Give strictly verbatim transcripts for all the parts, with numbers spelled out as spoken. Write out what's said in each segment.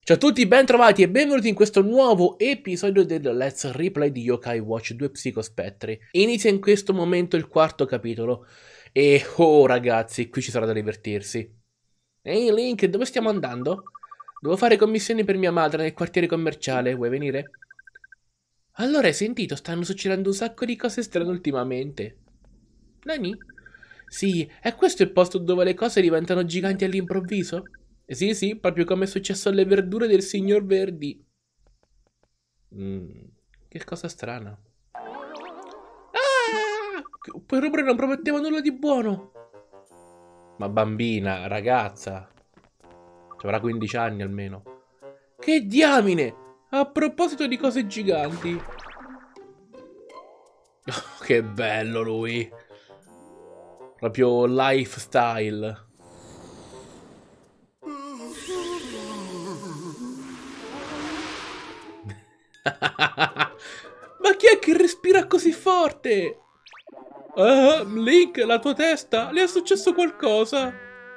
Ciao a tutti, ben trovati e benvenuti in questo nuovo episodio del Let's Replay di Yokai Watch due Psicospettri. Inizia in questo momento il quarto capitolo e oh ragazzi, qui ci sarà da divertirsi. Ehi Link, dove stiamo andando? Devo fare commissioni per mia madre nel quartiere commerciale, vuoi venire? Allora hai sentito, stanno succedendo un sacco di cose strane ultimamente. Nani? Sì, è questo il posto dove le cose diventano giganti all'improvviso? Sì, sì, proprio come è successo alle verdure del signor Verdi. Mm, che cosa strana. Ah! Quei rumori non prometteva nulla di buono. Ma bambina, ragazza. Ci avrà quindici anni almeno. Che diamine! A proposito di cose giganti. Oh, che bello lui. Proprio lifestyle. Ma chi è che respira così forte? Uh, Link, la tua testa? Le è successo qualcosa?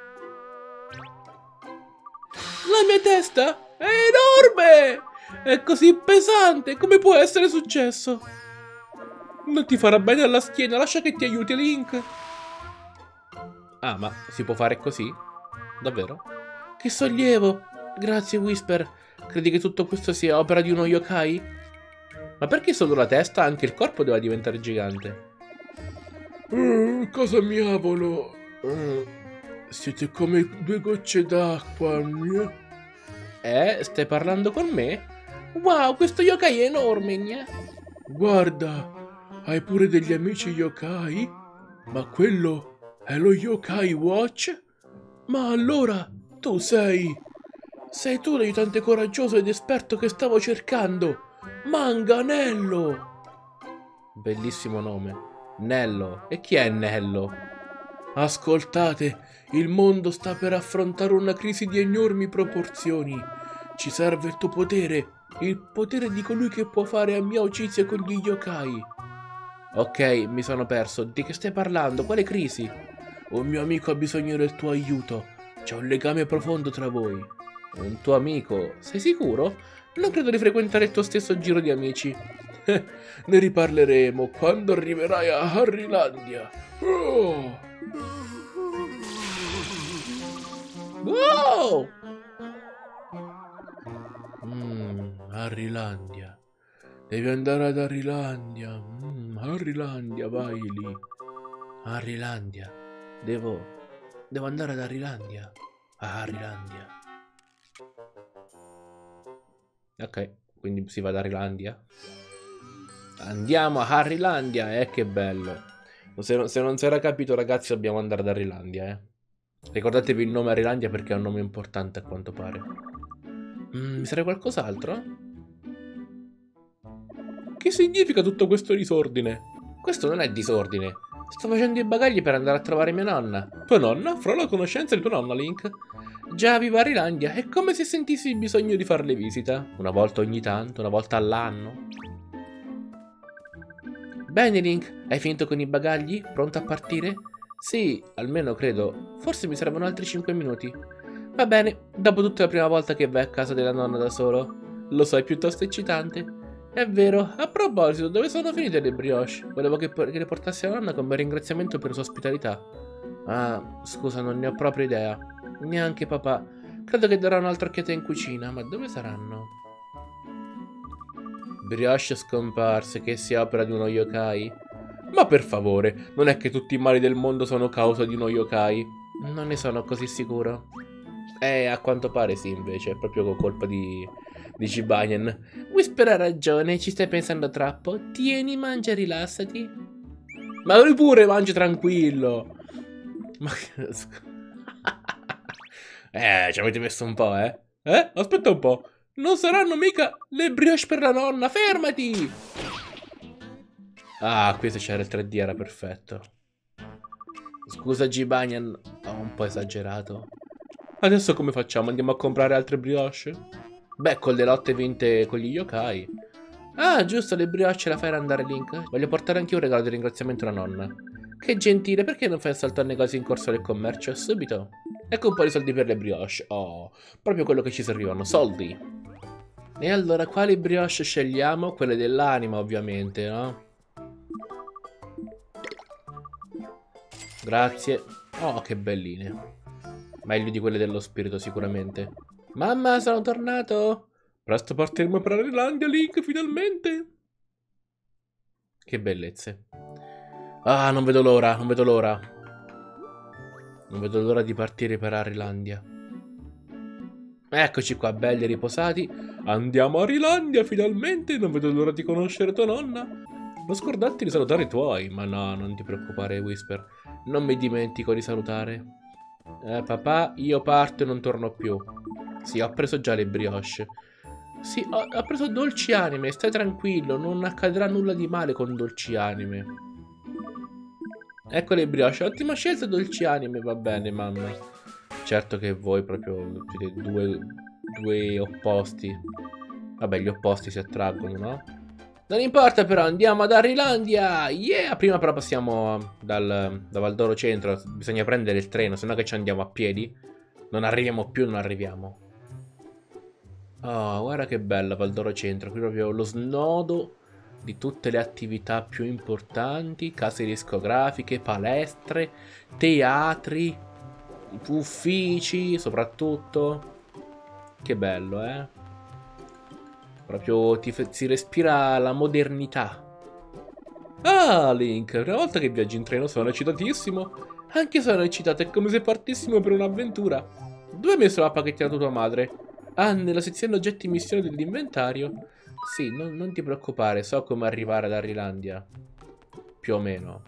La mia testa? È enorme! È così pesante! Come può essere successo? Non ti farà bene alla schiena, lascia che ti aiuti, Link. Ah, ma si può fare così? Davvero? Che sollievo! Grazie, Whisper. Credi che tutto questo sia opera di uno yokai? Ma perché solo la testa? Anche il corpo deve diventare gigante. Uh, cosa mi avolo? Uh, siete come due gocce d'acqua. Eh, stai parlando con me? Wow, questo yokai è enorme, gne. Guarda, hai pure degli amici yokai? Ma quello è lo Yokai Watch? Ma allora, tu sei... Sei tu l'aiutante coraggioso ed esperto che stavo cercando! Manganello! Bellissimo nome. Nello. E chi è Nello? Ascoltate, il mondo sta per affrontare una crisi di enormi proporzioni. Ci serve il tuo potere, il potere di colui che può fare amicizia con gli yokai. Ok, mi sono perso. Di che stai parlando? Quale crisi? Un mio amico ha bisogno del tuo aiuto. C'è un legame profondo tra voi. Un tuo amico? Sei sicuro? Non credo di frequentare il tuo stesso giro di amici. Ne riparleremo quando arriverai a Harrylandia. Oh! Wow! Mmm, Harrylandia. Devi andare ad Harrylandia. Mmm, Harrylandia, vai lì. Harrylandia. Devo... Devo andare ad Harrylandia. A Harrylandia. Ok, quindi si va ad Harrylandia. Andiamo a Harrylandia, eh, che bello. Se, se non si era capito, ragazzi, dobbiamo andare ad Harrylandia, eh. Ricordatevi il nome Harrylandia perché è un nome importante a quanto pare. Mm, mi serve qualcos'altro? Che significa tutto questo disordine? Questo non è disordine. Sto facendo i bagagli per andare a trovare mia nonna. Tua nonna? Farò la conoscenza di tua nonna, Link. Già vivo a Harrylandia, è come se sentissi il bisogno di farle visita. Una volta ogni tanto, una volta all'anno. Bene, Link, hai finito con i bagagli? Pronto a partire? Sì, almeno credo. Forse mi servono altri cinque minuti. Va bene, dopo tutta la prima volta che vai a casa della nonna da solo. Lo so, è piuttosto eccitante. È vero. A proposito, dove sono finite le brioche? Volevo che, che le portassi a nonna come ringraziamento per la sua ospitalità. Ah, scusa, non ne ho proprio idea. Neanche papà. Credo che darà un'altra occhiata in cucina, ma dove saranno? Brioche scomparse, che sia opera di uno yokai? Ma per favore, non è che tutti i mali del mondo sono causa di uno yokai? Non ne sono così sicuro. Eh, a quanto pare sì, invece, è proprio colpa di... di Jibanyan. Whisper ha ragione, ci stai pensando troppo? Tieni, mangia e rilassati. Ma lui pure mangia tranquillo. Ma... eh, ci avete messo un po', eh? Eh? Aspetta un po'. Non saranno mica le brioche per la nonna, fermati! Ah, qui se c'era il tre D era perfetto. Scusa Jibanyan, ho un po' esagerato. Adesso come facciamo? Andiamo a comprare altre brioche? Beh, con le lotte vinte con gli yokai. Ah, giusto, le brioche la fai andare, Link. Voglio portare anche un regalo di ringraziamento alla nonna. Che gentile, perché non fai un salto al negozio in corso del commercio? Subito. Ecco un po' di soldi per le brioche. Oh, proprio quello che ci servivano, soldi. E allora quali brioche scegliamo? Quelle dell'anima, ovviamente, no? Grazie. Oh, che belline. Meglio di quelle dello spirito, sicuramente. Mamma, sono tornato! Presto partiremo per Arilandia, Link, finalmente! Che bellezze. Ah, non vedo l'ora, non vedo l'ora. Non vedo l'ora di partire per Arilandia. Eccoci qua, belli e riposati. Andiamo a Arilandia, finalmente! Non vedo l'ora di conoscere tua nonna. Non scordarti di salutare i tuoi. Ma no, non ti preoccupare, Whisper. Non mi dimentico di salutare. Eh, papà, io parto e non torno più. Sì, ho preso già le brioche. Sì, ho, ho preso dolci anime, stai tranquillo, non accadrà nulla di male con dolci anime. Ecco le brioche, ottima scelta dolci anime, va bene mamma. Certo che voi proprio siete due, due opposti. Vabbè, gli opposti si attraggono, no? Non importa però, andiamo ad Arilandia! Yeah! Prima però passiamo dal, da Valdoro Centro, bisogna prendere il treno, sennò che ci andiamo a piedi. Non arriviamo più, non arriviamo. Oh, guarda che bella Valdoro Centro, qui proprio lo snodo di tutte le attività più importanti, case discografiche, palestre, teatri, uffici soprattutto. Che bello, eh? Proprio ti, si respira la modernità. Ah, Link, una volta che viaggi in treno sono eccitatissimo. Anche sono eccitato, è come se partissimo per un'avventura. Dove hai messo la pacchettina tua madre? Ah, nella sezione oggetti missione dell'inventario? Sì, non, non ti preoccupare, so come arrivare ad Arilandia. Più o meno.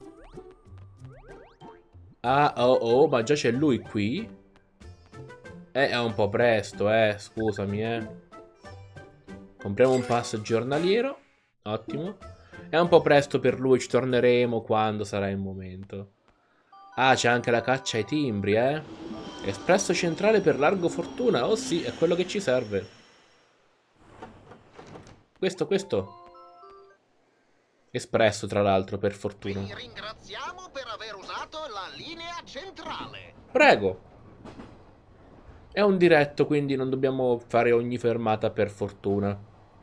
Ah, oh, oh, ma già c'è lui qui? Eh, è un po' presto, eh, scusami, eh. Compriamo un pass giornaliero. Ottimo. È un po' presto per lui, ci torneremo quando sarà il momento. Ah, c'è anche la caccia ai timbri, eh. Espresso centrale per Largo Fortuna. Oh sì, è quello che ci serve. Questo, questo. Espresso, tra l'altro, per fortuna. Vi ringraziamo per aver usato la linea centrale. Prego. È un diretto, quindi non dobbiamo fare ogni fermata per fortuna.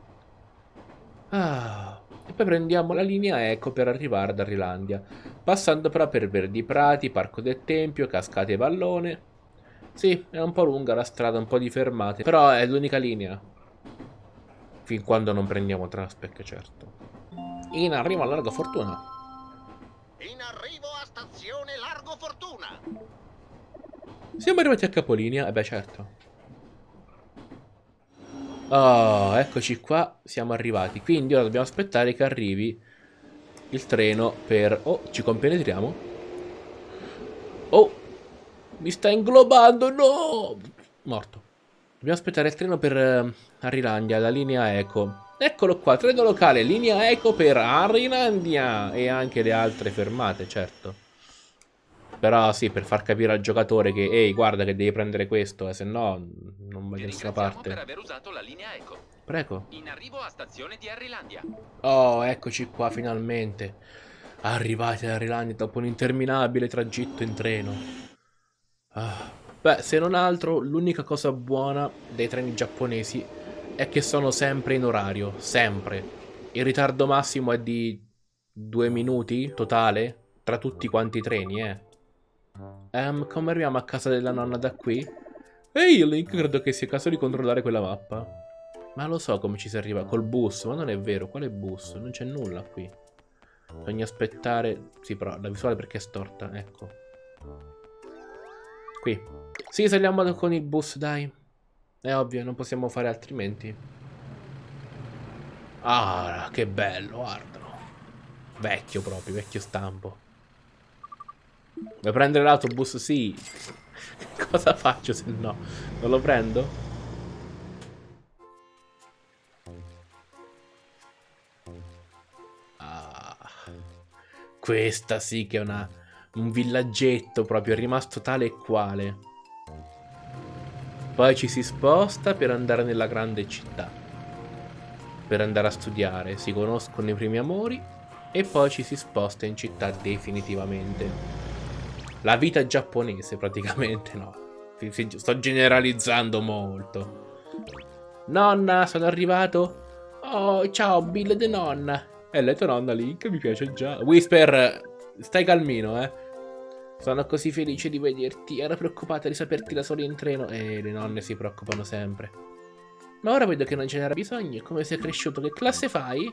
Ah, e poi prendiamo la linea Eco per arrivare ad Arilandia, passando però per Verdi Prati, Parco del Tempio, Cascate Vallone. Sì, è un po' lunga la strada, un po' di fermate, però è l'unica linea. Fin quando non prendiamo Traspec, certo. In arrivo a Largo Fortuna. In arrivo a stazione Largo Fortuna. Siamo arrivati a capolinea? Eh beh, certo. Oh, eccoci qua, siamo arrivati. Quindi ora dobbiamo aspettare che arrivi il treno per... Oh, ci compenetriamo? Oh, mi sta inglobando, no! Morto. Dobbiamo aspettare il treno per uh, Arilandia, la linea Eco. Eccolo qua, treno locale, linea Eco per Arilandia. E anche le altre fermate, certo. Però sì, per far capire al giocatore che, ehi, guarda che devi prendere questo, eh, se no non vai da nessuna parte. Per aver usato la linea Eco. Prego. In arrivo a stazione di Arilandia. Oh, eccoci qua finalmente. Arrivati ad Arilandia dopo un interminabile tragitto in treno. Ah. Beh, se non altro, l'unica cosa buona dei treni giapponesi è che sono sempre in orario, sempre. Il ritardo massimo è di due minuti totale tra tutti quanti i treni, eh. Um, come arriviamo a casa della nonna da qui? Ehi, Link, credo che sia caso di controllare quella mappa. Ma lo so come ci si arriva, col bus, ma non è vero, quale bus? Non c'è nulla qui. Bisogna aspettare... Sì, però la visuale perché è storta, ecco. Qui. Sì, saliamo con il bus, dai. È ovvio, non possiamo fare altrimenti. Ah, che bello, guardalo. Vecchio proprio, vecchio stampo. Vuoi prendere l'autobus? Sì. Cosa faccio se no? Non lo prendo? Ah. Questa sì che è una, un villaggetto proprio, è rimasto tale e quale. Poi ci si sposta per andare nella grande città. Per andare a studiare. Si conoscono i primi amori. E poi ci si sposta in città definitivamente. La vita giapponese praticamente, no. Sì, sì, sto generalizzando molto. Nonna, sono arrivato. Oh, ciao, Bill de nonna. E lei tua nonna, Link, mi piace già. Whisper, stai calmino, eh. Sono così felice di vederti. Ero preoccupata di saperti da solo in treno. E le nonne si preoccupano sempre. Ma ora vedo che non ce n'era bisogno. Come sei cresciuto? Che classe fai?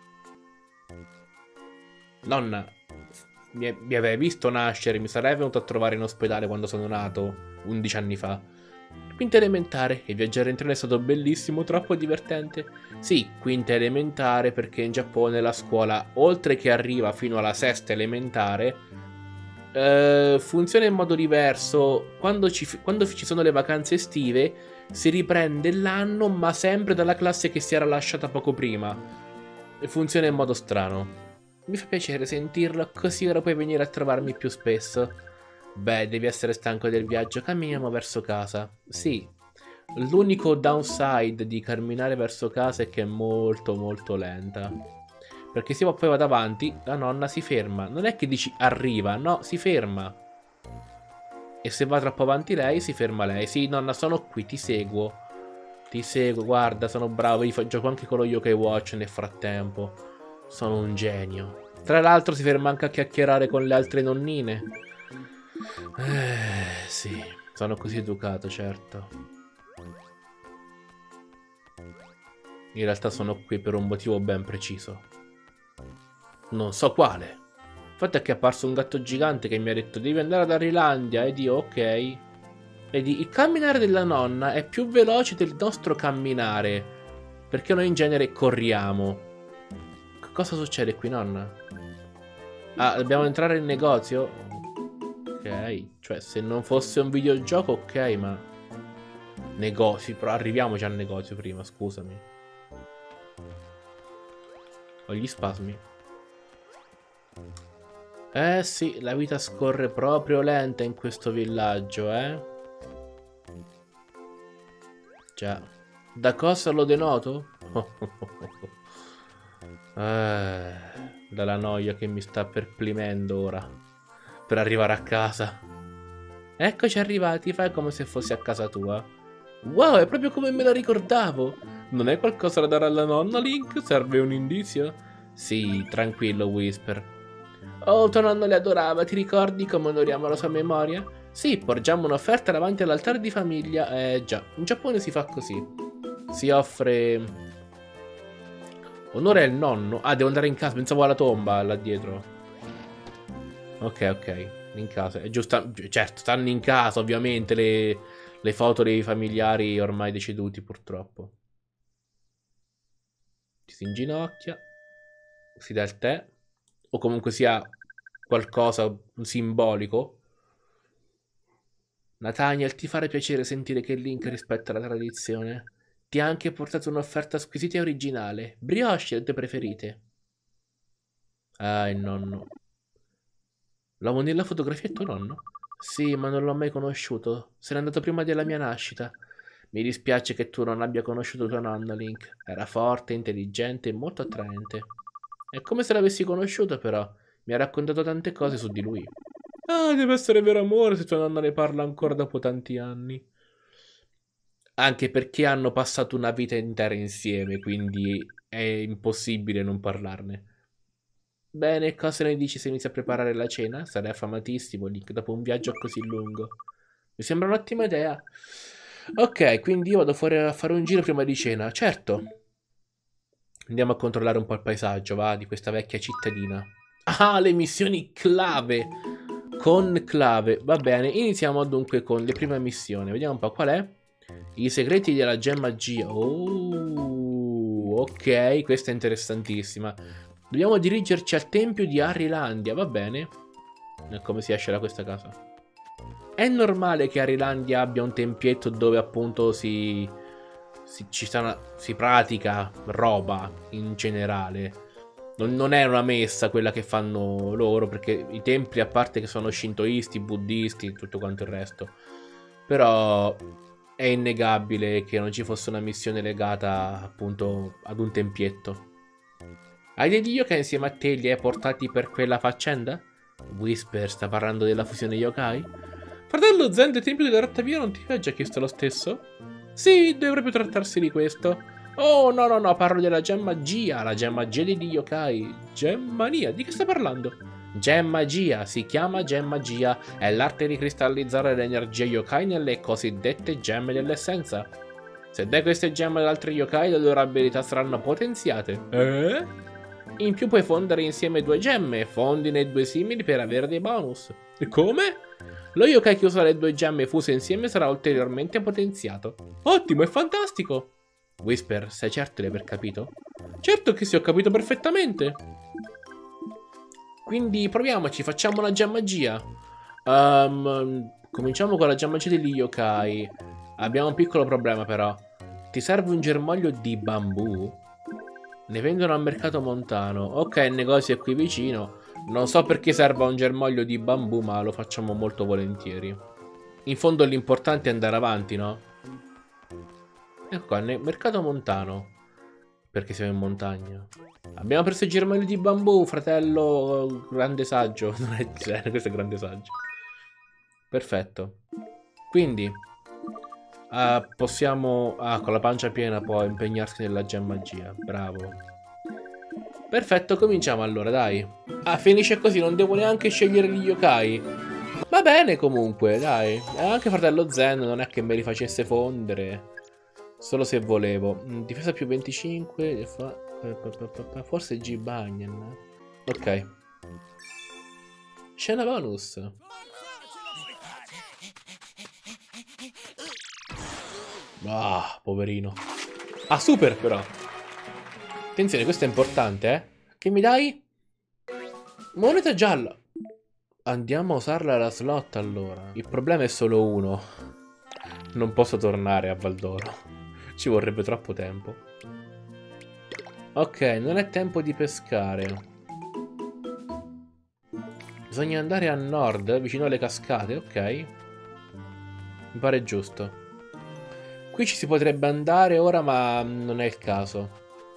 Nonna, mi, mi avevi visto nascere. Mi sarei venuto a trovare in ospedale quando sono nato undici anni fa. Quinta elementare. E viaggiare in treno è stato bellissimo, troppo divertente. Sì, quinta elementare, perché in Giappone la scuola, oltre che arriva fino alla sesta elementare, eh, funziona in modo diverso. Quando ci, quando ci sono le vacanze estive si riprende l'anno, ma sempre dalla classe che si era lasciata poco prima. E funziona in modo strano. Mi fa piacere sentirlo, così ora puoi venire a trovarmi più spesso. Beh, devi essere stanco del viaggio, camminiamo verso casa. Sì, l'unico downside di camminare verso casa è che è molto molto lenta. Perché se poi vado avanti, la nonna si ferma. Non è che dici arriva, no, si ferma. E se va troppo avanti lei, si ferma lei. Sì, nonna, sono qui, ti seguo. Ti seguo, guarda, sono bravo. Io gioco anche con lo Yokai Watch nel frattempo. Sono un genio. Tra l'altro si ferma anche a chiacchierare con le altre nonnine. Eh, sì, sono così educato, certo. In realtà sono qui per un motivo ben preciso. Non so quale. Il fatto è che è apparso un gatto gigante che mi ha detto devi andare ad Arrilandia. Ed io, ok. Vedi, il camminare della nonna è più veloce del nostro camminare. Perché noi in genere corriamo. Cosa succede qui, nonna? Ah, dobbiamo entrare in negozio? Ok, cioè se non fosse un videogioco, ok, ma... Negozi, però arriviamoci al negozio prima, scusami. Ho gli spasmi. Eh sì, la vita scorre proprio lenta in questo villaggio, eh? Già. Da cosa lo denoto? eh, dalla noia che mi sta perplimendo ora. Per arrivare a casa. Eccoci arrivati, fai come se fossi a casa tua. Wow, è proprio come me la ricordavo. Non è qualcosa da dare alla nonna, Link? Serve un indizio? Sì, tranquillo, Whisper. Oh, tuo nonno le adorava, ti ricordi come onoriamo la sua memoria? Sì, porgiamo un'offerta davanti all'altare di famiglia. Eh già, in Giappone si fa così. Si offre... Onore al nonno? Ah, devo andare in casa, pensavo alla tomba, là dietro. Ok, ok, in casa. È giusto, certo, stanno in casa, ovviamente, le, le foto dei familiari ormai deceduti, purtroppo. Ci si inginocchia, si dà il tè, o comunque sia qualcosa simbolico. Nathaniel, ti farà piacere sentire che Link rispetta la tradizione. Ti ha anche portato un'offerta squisita e originale. Brioche, le tue preferite. Ah, il nonno. L'uomo nella fotografia è tuo nonno? Sì, ma non l'ho mai conosciuto. Se n'è andato prima della mia nascita. Mi dispiace che tu non abbia conosciuto tuo nonno, Link. Era forte, intelligente e molto attraente. È come se l'avessi conosciuto, però. Mi ha raccontato tante cose su di lui. Ah, deve essere vero amore se tua nonna ne parla ancora dopo tanti anni. Anche perché hanno passato una vita intera insieme, quindi è impossibile non parlarne. Bene, cosa ne dici se inizi a preparare la cena? Sarei affamatissimo, Link, dopo un viaggio così lungo. Mi sembra un'ottima idea. Ok, quindi io vado fuori a fare un giro prima di cena. Certo. Andiamo a controllare un po' il paesaggio, va, di questa vecchia cittadina. Ah, le missioni clave. Con clave. Va bene, iniziamo dunque con le prime missioni. Vediamo un po' qual è. I segreti della gemma G. Oh, ok, questa è interessantissima. Dobbiamo dirigerci al tempio di Arrilandia, va bene. Come si esce da questa casa? È normale che Arrilandia abbia un tempietto dove appunto si, si, ci sta una, si pratica roba in generale. Non, non è una messa quella che fanno loro, perché i templi, a parte che sono shintoisti, buddisti, tutto quanto il resto. Però è innegabile che non ci fosse una missione legata appunto ad un tempietto. Hai degli yokai insieme a te li hai portati per quella faccenda? Whisper sta parlando della fusione yokai? Fratello Zen del Tempio della Rattavia non ti ha già chiesto lo stesso? Sì, dovrebbe trattarsi di questo. Oh, no, no, no, parlo della gemmagia, la gemmagia degli yokai. Gemmania, di che stai parlando? Gemmagia, si chiama gemmagia, è l'arte di cristallizzare l'energia yokai nelle cosiddette gemme dell'essenza. Se dai queste gemme ad altri yokai, le loro abilità saranno potenziate. Eh? In più puoi fondere insieme due gemme, fondine due simili per avere dei bonus. E come? Lo yokai che usa le due gemme fuse insieme sarà ulteriormente potenziato. Ottimo, è fantastico! Whisper, sei certo di aver capito? Certo che sì, ho capito perfettamente. Quindi proviamoci, facciamo la gemmagia. Um, cominciamo con la gemmagia degli yokai. Abbiamo un piccolo problema però. Ti serve un germoglio di bambù? Ne vendono al mercato montano. Ok, il negozio è qui vicino. Non so perché serva un germoglio di bambù, ma lo facciamo molto volentieri. In fondo l'importante è andare avanti, no? Ecco qua, nel mercato montano. Perché siamo in montagna. Abbiamo preso il germoglio di bambù, fratello grande saggio. Non è genere, questo è grande saggio. Perfetto. Quindi uh, possiamo... Ah, con la pancia piena può impegnarsi nella gemmagia. Bravo. Perfetto, cominciamo allora, dai. Ah, finisce così, non devo neanche scegliere gli yokai. Va bene comunque, dai. Anche fratello Zen non è che me li facesse fondere. Solo se volevo. Difesa più venticinque. Forse G Banyan. Ok. Scena bonus. Ah, poverino. Ah, super però. Attenzione, questo è importante, eh. Che mi dai? Moneta gialla. Andiamo a usarla alla slot allora. Il problema è solo uno. Non posso tornare a Valdoro. Ci vorrebbe troppo tempo. Ok, non è tempo di pescare. Bisogna andare a nord, vicino alle cascate, ok. Mi pare giusto. Qui ci si potrebbe andare ora, ma non è il caso.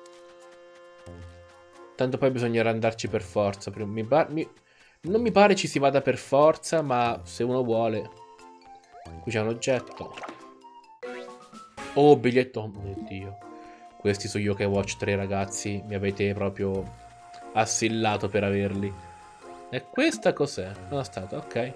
Tanto poi bisognerà andarci per forza. Mi mi... Non mi pare ci si vada per forza, ma se uno vuole. Qui c'è un oggetto. Oh, biglietto. Oh mio Dio. Questi su Yokai Watch tre, ragazzi. Mi avete proprio assillato per averli. E questa cos'è? Non è stata, ok.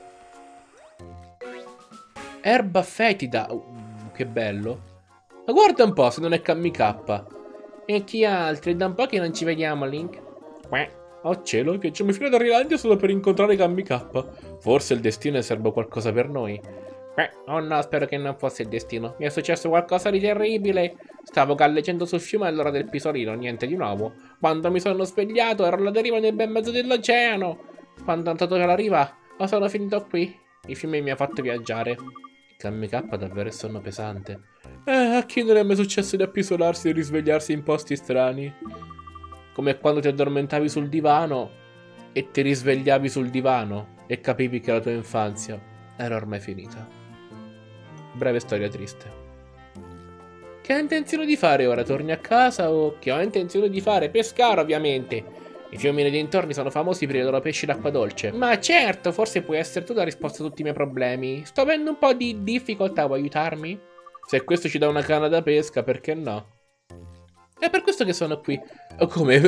Erba fetida. Uh, che bello. Ma guarda un po' se non è Kamikappa. E chi altri? Da un po' che non ci vediamo, Link. Oh cielo, viaggiamo fino ad Arrilandia solo per incontrare Kamikappa. Forse il destino serve qualcosa per noi. Oh no, spero che non fosse il destino. Mi è successo qualcosa di terribile. Stavo galleggiando sul fiume all'ora del pisolino, niente di nuovo. Quando mi sono svegliato ero alla deriva nel bel mezzo dell'oceano. Quando ho notato che la riva, oh, sono finito qui. Il fiume mi ha fatto viaggiare. Kamikappa davvero è sonno pesante. Eh, a chi non è mai successo di appisolarsi e risvegliarsi in posti strani? Come quando ti addormentavi sul divano e ti risvegliavi sul divano e capivi che la tua infanzia era ormai finita. Breve storia triste. Che hai intenzione di fare ora? Torni a casa o... Che ho intenzione di fare? Pescare, ovviamente. I fiumi nei dintorni sono famosi per i loro pesci d'acqua dolce. Ma certo, forse puoi essere tu la risposta a tutti i miei problemi. Sto avendo un po' di difficoltà, vuoi aiutarmi? Se questo ci dà una canna da pesca, perché no? È per questo che sono qui. Oh, come?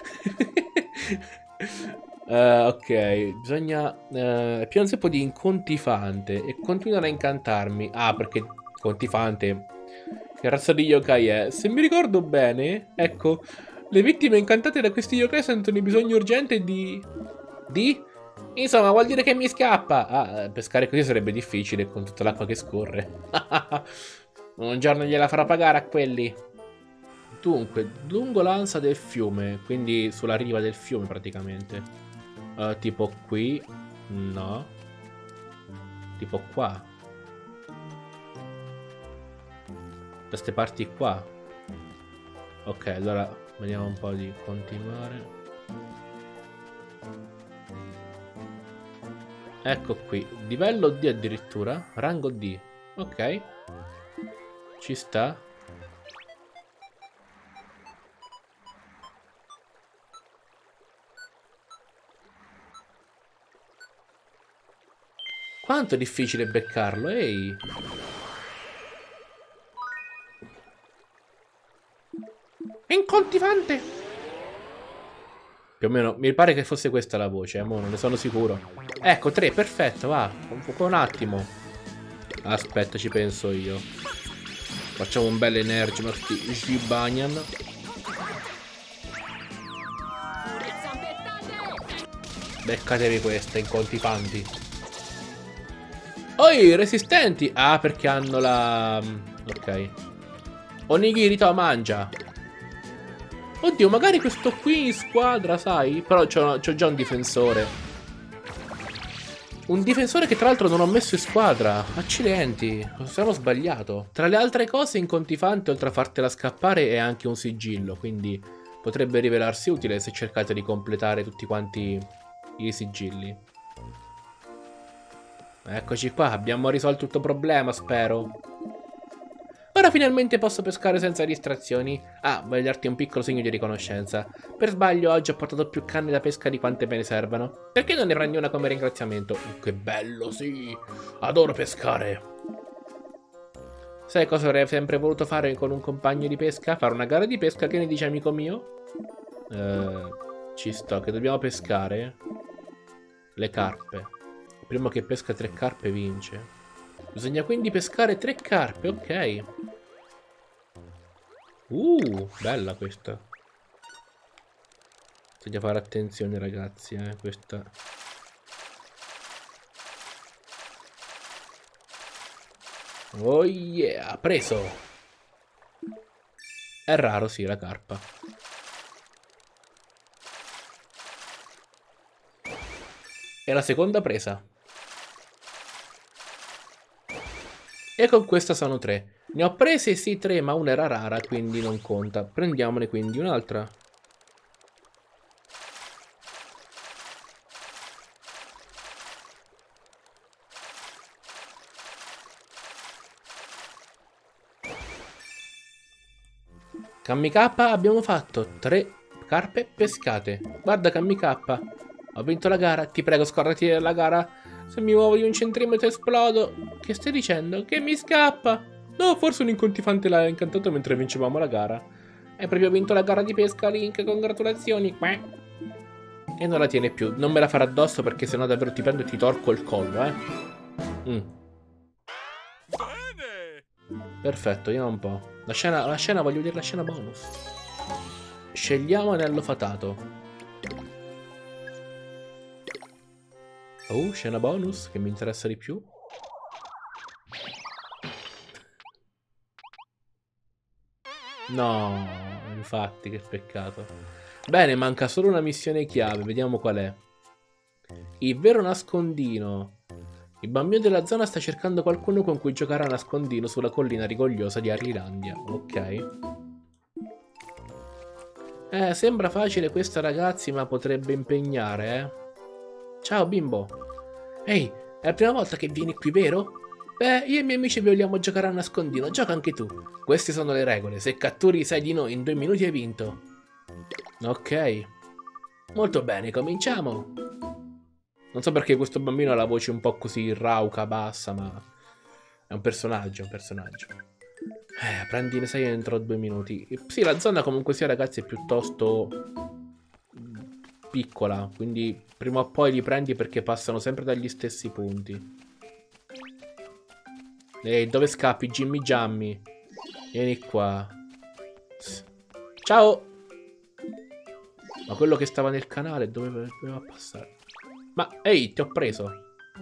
uh, ok, bisogna... Uh, più un zeppo di incontifante e continuare a incantarmi. Ah, perché contifante... Che razza di yokai è? Se mi ricordo bene, ecco, le vittime incantate da questi yokai sentono il bisogno urgente di... Di? Insomma, vuol dire che mi scappa. Ah, pescare così sarebbe difficile con tutta l'acqua che scorre. Un giorno gliela farò pagare a quelli. Dunque, lungo l'ansa del fiume, quindi sulla riva del fiume praticamente. Uh, tipo qui, no. Tipo qua. Da queste parti qua. Ok, allora vediamo un po' di continuare. Ecco qui, livello D addirittura, rango D. Ok, ci sta. Quanto è difficile beccarlo, ehi. Incontifante. Più o meno, mi pare che fosse questa la voce, eh, mo non ne sono sicuro. Ecco, tre, perfetto, va. Un, un attimo. Aspetta, ci penso io. Facciamo un bel energy, ma si bagnano. Beccatevi questa, incontifanti. Oi, resistenti. Ah, perché hanno la... Ok. Onigiri, to, mangia. Oddio, magari questo qui in squadra, sai? Però c'ho già un difensore. Un difensore che tra l'altro non ho messo in squadra. Accidenti, sono sbagliato. Tra le altre cose, incontifante, oltre a fartela scappare, è anche un sigillo. Quindi potrebbe rivelarsi utile se cercate di completare tutti quanti i sigilli. Eccoci qua, abbiamo risolto tutto il problema, spero. Ora finalmente posso pescare senza distrazioni. Ah, voglio darti un piccolo segno di riconoscenza. Per sbaglio oggi ho portato più canne da pesca di quante me ne servano. Perché non ne prendi una come ringraziamento? Uh, che bello, sì! Adoro pescare! Sai cosa avrei sempre voluto fare con un compagno di pesca? Fare una gara di pesca, che ne dici, amico mio? Eh, ci sto, che dobbiamo pescare le carpe. Il primo che pesca tre carpe vince. Bisogna quindi pescare tre carpe, ok. Uh, bella questa. Bisogna fare attenzione, ragazzi, eh, questa. Oh yeah, preso. È raro, sì, la carpa. È la seconda presa. E con questa sono tre. Ne ho prese sì tre, ma una era rara, quindi non conta. Prendiamone quindi un'altra. Kamikappa, abbiamo fatto tre carpe pescate. Guarda Kamikappa, ho vinto la gara. Ti prego, scordati della gara. Se mi muovo di un centimetro esplodo. Che stai dicendo? Che mi scappa? No, forse un incontifante l'ha incantato mentre vincevamo la gara. Hai proprio vinto la gara di pesca, Link. Congratulazioni. E non la tiene più. Non me la farà addosso perché sennò davvero ti prendo e ti torco il collo, eh. Mm. Perfetto, vediamo un po'. La scena, la scena, voglio vedere la scena bonus. Scegliamo anello fatato. Oh, scena bonus che mi interessa di più. No, infatti, che peccato. Bene, manca solo una missione chiave, vediamo qual è. Il vero nascondino. Il bambino della zona sta cercando qualcuno con cui giocare a nascondino sulla collina rigogliosa di Arrilandia. Ok. Eh, sembra facile questa, ragazzi, ma potrebbe impegnare, eh. Ciao, bimbo. Ehi, è la prima volta che vieni qui, vero? Beh, io e i miei amici vogliamo giocare a nascondino. Gioca anche tu. Queste sono le regole. Se catturi sei di noi in due minuti hai vinto. Ok. Molto bene, cominciamo. Non so perché questo bambino ha la voce un po' così rauca, bassa, ma è un personaggio, un personaggio. Eh, prendi ne sei entro due minuti. Sì, la zona comunque sia, ragazzi, è piuttosto piccola, quindi prima o poi li prendi perché passano sempre dagli stessi punti. Ehi, dove scappi, Jimmy Jammy? Vieni qua. Ciao! Ma quello che stava nel canale dove doveva passare? Ma, ehi, ti ho preso.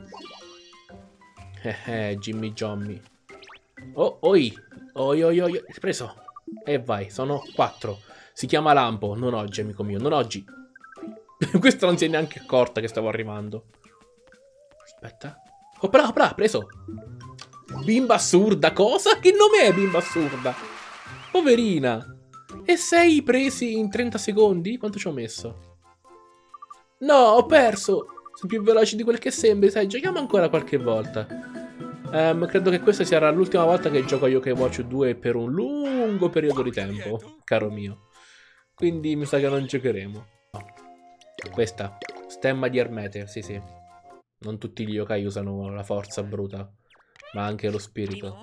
Eh, eh, Jimmy Jammy. Oh, oi. Oi, oi, oi. Ti ho preso. E vai, sono quattro. Si chiama Lampo, non oggi, amico mio, non oggi. Questa non si è neanche accorta che stavo arrivando. Aspetta. Opra, opra, preso. Bimba assurda, cosa? Che nome è bimba assurda? Poverina. E sei presi in trenta secondi? Quanto ci ho messo? No, ho perso. Sono più veloci di quel che sembri, sai, giochiamo ancora qualche volta. Um, credo che questa sarà l'ultima volta che gioco a Yokai Watch due per un lungo periodo di tempo, caro mio. Quindi mi sa che non giocheremo. No. Questa, stemma di Ermete, sì sì. Non tutti gli yokai usano la forza bruta, ma anche lo spirito.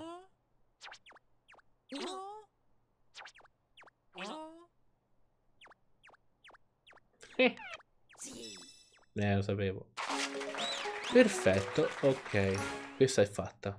Eh, eh lo sapevo. Perfetto, ok. Questa è fatta.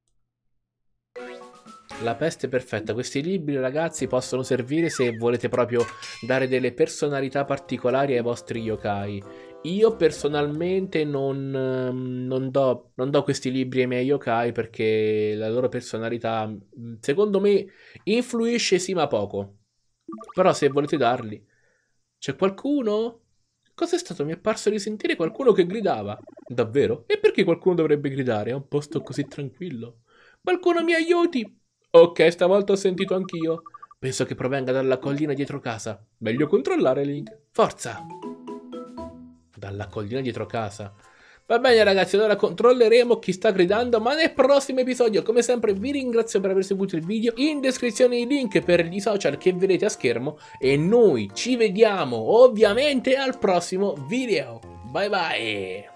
La peste perfetta. Questi libri, ragazzi, possono servire se volete proprio dare delle personalità particolari ai vostri yokai. Io personalmente non, non, do, non do questi libri ai miei yokai perché la loro personalità, secondo me, influisce sì ma poco. Però se volete darli. C'è qualcuno? Cos'è stato? Mi è parso di sentire qualcuno che gridava. Davvero? E perché qualcuno dovrebbe gridare? È un posto così tranquillo. Qualcuno mi aiuti! Ok, stavolta ho sentito anch'io. Penso che provenga dalla collina dietro casa. Meglio controllare, Link. Forza! Dalla collina dietro casa. Va bene ragazzi, allora controlleremo chi sta gridando, ma nel prossimo episodio. Come sempre vi ringrazio per aver seguito il video. In descrizione i link per i social che vedete a schermo. E noi ci vediamo ovviamente al prossimo video. Bye bye!